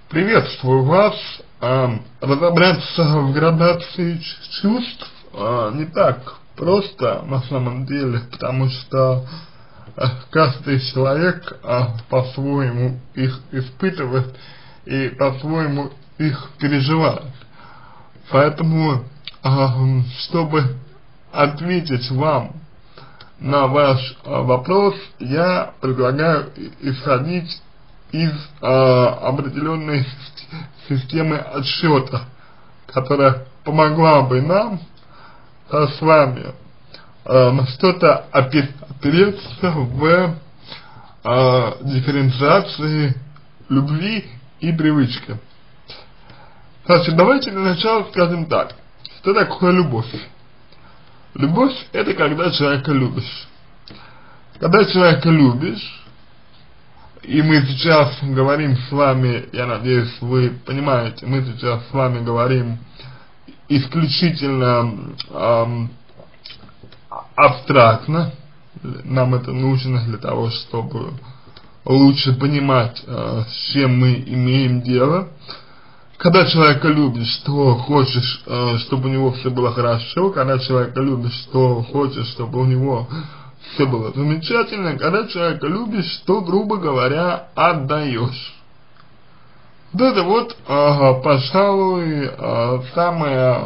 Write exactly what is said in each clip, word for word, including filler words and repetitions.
Приветствую вас. А, разобраться в градации чувств а, не так просто на самом деле, потому что а, каждый человек а, по-своему их испытывает и по-своему их переживает. Поэтому, а, чтобы ответить вам на ваш а, вопрос, я предлагаю исходить из э, определенной системы отсчета, которая помогла бы нам э, с вами э, что-то опереться в э, дифференциации любви и привычки. Значит, давайте для начала скажем так. Что такое любовь? Любовь — это когда человека любишь. Когда человека любишь, и мы сейчас говорим с вами, я надеюсь, вы понимаете, мы сейчас с вами говорим исключительно эм, абстрактно. Нам это нужно для того, чтобы лучше понимать, э, с чем мы имеем дело. Когда человека любишь, то хочешь, э, чтобы у него все было хорошо. Когда человека любишь, то хочешь, чтобы у него все было замечательно. Когда человека любишь, то, грубо говоря, отдаешь. Вот это вот, э, пожалуй, э, самая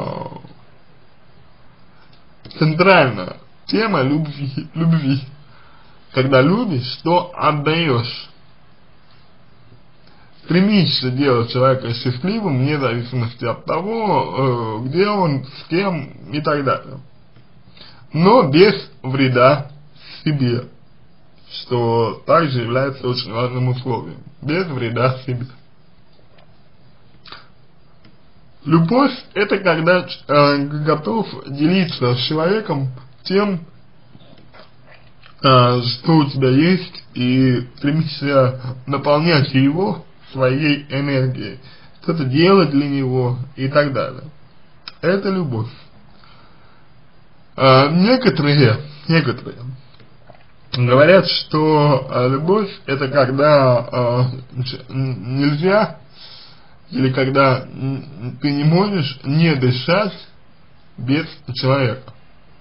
центральная тема любви, любви. Когда любишь, то отдаешь. Стремишься делать человека счастливым, вне зависимости от того, э, где он, с кем и так далее. Но без вреда себе, что также является очень важным условием. Без вреда себе. Любовь — это когда э, готов делиться с человеком тем, э, что у тебя есть, и стремишься наполнять его своей энергией, что-то делать для него и так далее. Это любовь. Э, некоторые, некоторые говорят, что э, любовь — это когда э, нельзя, или когда ты не можешь не дышать без человека.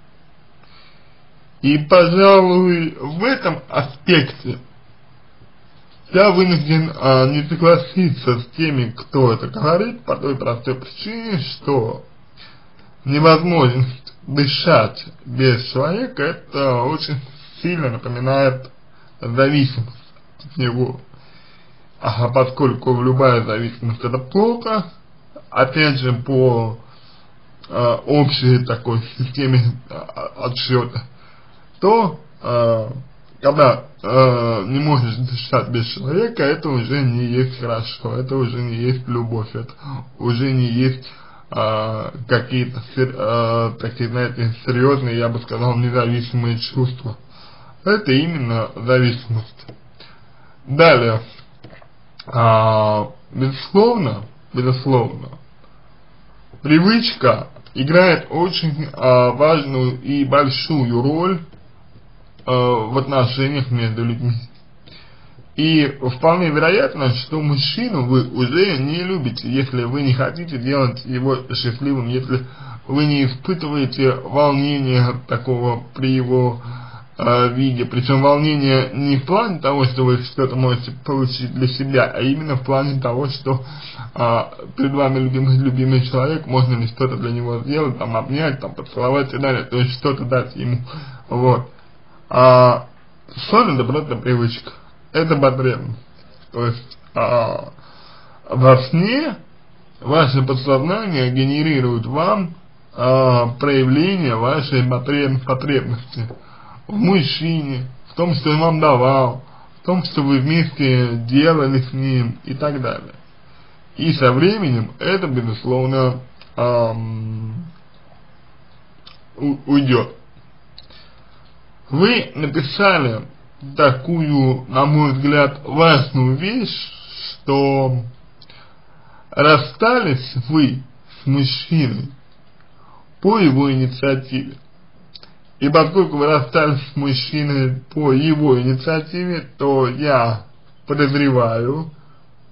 И, пожалуй, в этом аспекте я вынужден э, не согласиться с теми, кто это говорит, по той простой причине, что невозможность дышать без человека — это очень сильно напоминает зависимость от него. А поскольку любая зависимость — это плохо, опять же, по э, общей такой системе э, отсчета, то э, когда э, не можешь дышать без человека, это уже не есть хорошо, это уже не есть любовь, это уже не есть э, какие-то э, такие, знаете, серьезные, я бы сказал, независимые чувства. Это именно зависимость. Далее, а, безусловно, безусловно, привычка играет очень а, важную и большую роль а, в отношениях между людьми. И вполне вероятно, что мужчину вы уже не любите, если вы не хотите делать его счастливым, если вы не испытываете волнения такого при его виде, причем волнение не в плане того, что вы что-то можете получить для себя, а именно в плане того, что а, перед вами любимый, любимый человек, можно ли что-то для него сделать, там, обнять, там, поцеловать и так далее, то есть что-то дать ему, вот. А сон — это просто привычка, это потребность, то есть а, во сне ваше подсознание генерирует вам а, проявление вашей потреб потребности в мужчине, в том, что он вам давал, в том, что вы вместе делали с ним и так далее. И со временем это, безусловно, эм, уйдет. Вы написали такую, на мой взгляд, важную вещь, что расстались вы с мужчиной по его инициативе. И поскольку вы расстались с мужчиной по его инициативе, то я подозреваю,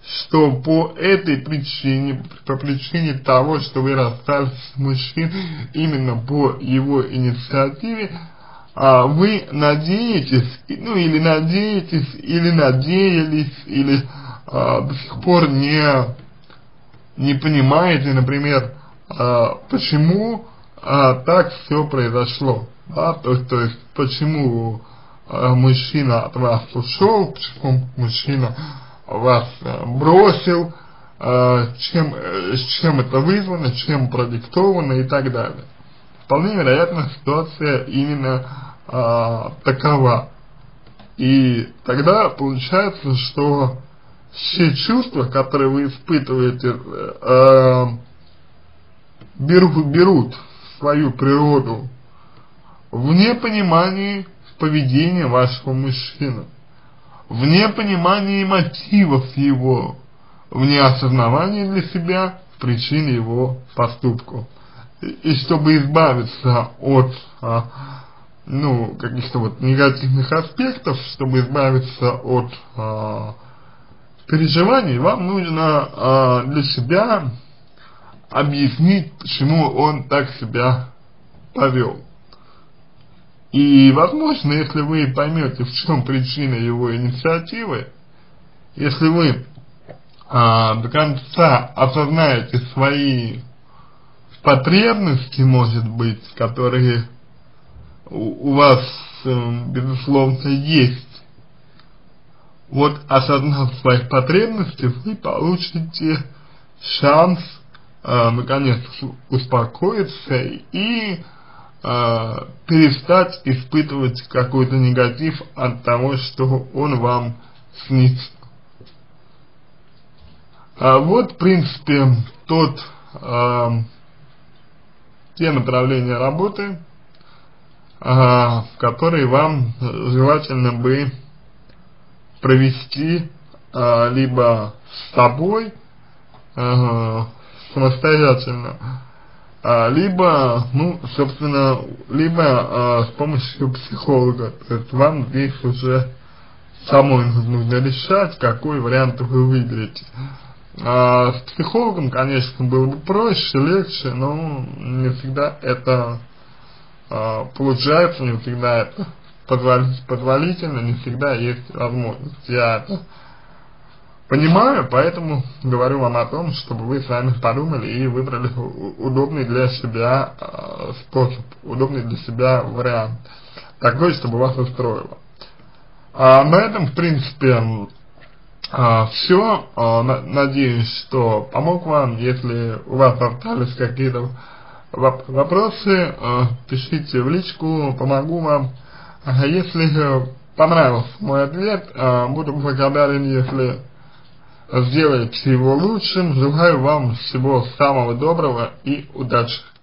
что по этой причине, по причине того, что вы расстались с мужчиной, именно по его инициативе, а, вы надеетесь, ну или надеетесь, или надеялись, или а, до сих пор не, не понимаете, например, а, почему а, так все произошло, да, то, то есть почему а, мужчина от вас ушел, почему мужчина вас а, бросил, а, чем, с чем это вызвано, чем продиктовано и так далее. Вполне вероятно, ситуация именно а, такова. И тогда получается, что все чувства, которые вы испытываете, а, берут, берут свою природу в непонимании поведения вашего мужчины, в непонимании мотивов его, в неосознавании для себя причин его поступку. И, и чтобы избавиться от а, ну, каких-то вот негативных аспектов, чтобы избавиться от а, переживаний, вам нужно а, для себя объяснить, почему он так себя повел. И, возможно, если вы поймете, в чем причина его инициативы, если вы а, до конца осознаете свои потребности, может быть, которые у, у вас, э, безусловно, есть, вот осознав свои потребности, вы получите шанс э, наконец успокоиться и э, перестать испытывать какой-то негатив от того, что он вам снится. А вот, в принципе, тот, э, те направления работы, э, которые вам желательно бы провести э, либо с собой э, самостоятельно, э, либо, ну, собственно, либо э, с помощью психолога. То есть вам здесь уже самой нужно решать, какой вариант вы выберете. А с психологом, конечно, было бы проще, легче, но не всегда это а, получается, не всегда это позволительно, не всегда есть возможность. Я это понимаю, поэтому говорю вам о том, чтобы вы сами подумали и выбрали удобный для себя а, способ, удобный для себя вариант, такой, чтобы вас устроило. А на этом, в принципе, а, все. А, на, надеюсь, что помог вам. Если у вас остались какие-то вопросы, а, пишите в личку, помогу вам. А если понравился мой ответ, а, буду благодарен, если сделаете его лучшим. Желаю вам всего самого доброго и удачи.